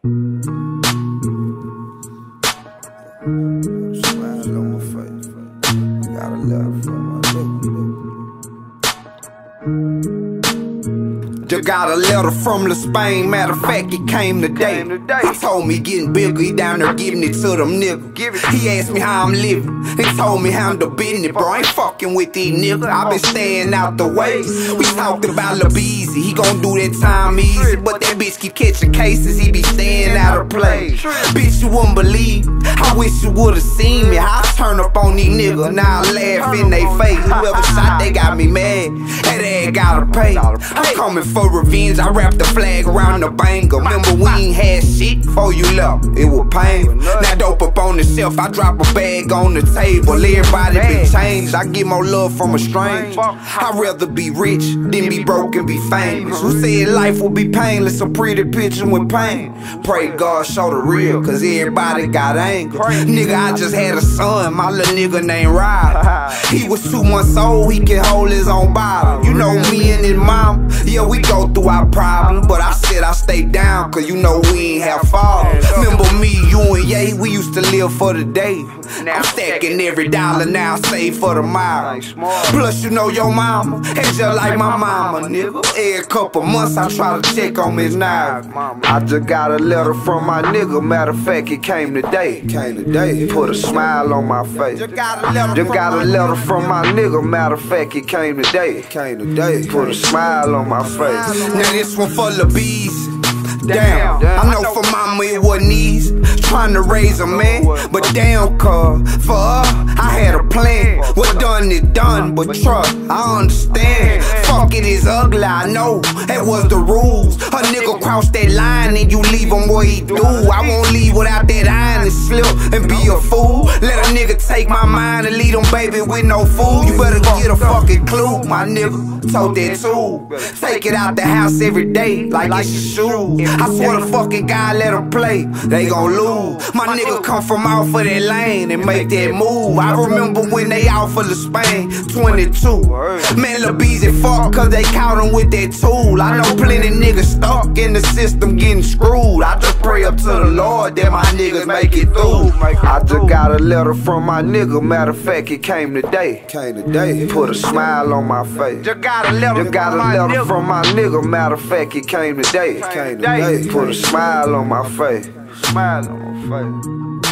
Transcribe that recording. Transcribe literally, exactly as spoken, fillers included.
Smile on my face. Got a letter from my nigga. Just got a letter from La Spain. Matter of fact, it came today. He told me getting bigger, he down there giving it to them niggas. He asked me how I'm living. He told me how I'm the business, bro. I ain't fucking with these niggas. I been staying out the way. We talking about Lil Beezy. He gon' do that time easy, but that bitch keep catching cases. He be staying out of place. Bitch, you wouldn't believe. I wish you would've seen me. I turn up on these niggas. Now I laugh in they face. Whoever shot, they got me mad. That ass gotta pay. I'm coming for revenge. I wrapped the flag around the banger. Remember we ain't had shit before you left. It was pain. Now dope up on the shelf. I drop a bag on the table. Everybody been changed. I get more love from a stranger. I'd rather be rich than be broke and be famous. Who said life will be painless? A pretty picture with pain. Pray God show the real, cause everybody got anger. Nigga, I just had a son. My little nigga named Ryder. He was two months old. He can hold his own bottle. You know me and his mom. Yeah, we go through our problems, but I said I stay down, cause you know we ain't have fathers. Remember me, you and Ye, we used to live for the day. I'm stacking every dollar now, save for tomorrow. Plus, you know your mama, it's just like my mama, nigga. Every couple months I try to check on his knife. I just got a letter from my nigga. Matter of fact, it came today. Came today. Put a smile on my face. Just got a letter from my nigga. Matter of fact, it came today. Came today. Put a smile on my face. Now this one for Lil Beezy. Damn, I know for mama it wasn't easy trying to raise a man, but damn, cuz for her, I had a plan. What done is done, but trust, I understand. Fuck it is ugly, I know, that was the rules. A nigga cross that line and you leave him where he do. I won't leave without that iron and slip and be a fool. Let a nigga take my mind and lead him, baby, with no food. You better get a fucking clue, my nigga told that too. Take it out the house every day like it's your shoes. I swear to fucking God, let them play, they gon' lose. My nigga come from off of that lane and make that move. I remember when they out for the Spain, twenty-two. Man, Lil Beezy fuck cause they caught him with that tool. I know plenty niggas stuck in the system getting screwed. I just pray up to the Lord that my niggas make it through. I just got a letter from my nigga. Matter of fact, it came today. Came today. Put a smile on my face. Just got a letter, just got a letter from my nigga. Matter of fact, it came today. Came today. Put a smile on my face. Smile on my face.